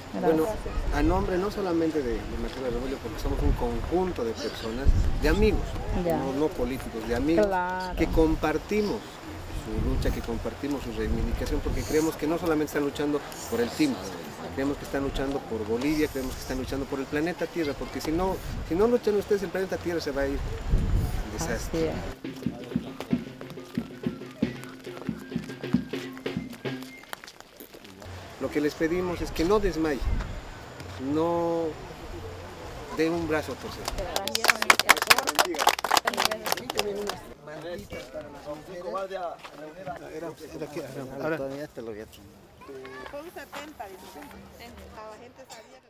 Bueno, a nombre no solamente de Mercedes Rebollo, porque somos un conjunto de personas, de amigos, no políticos, de amigos, que compartimos su lucha, que compartimos su reivindicación, porque creemos que no solamente están luchando por el Tipnis, creemos que están luchando por Bolivia, creemos que están luchando por el planeta Tierra, porque si no luchan ustedes, el planeta Tierra se va a ir en desastre. Lo que les pedimos es que no desmayen, no den un brazo a torcer. Con 70, dice. La gente sabía.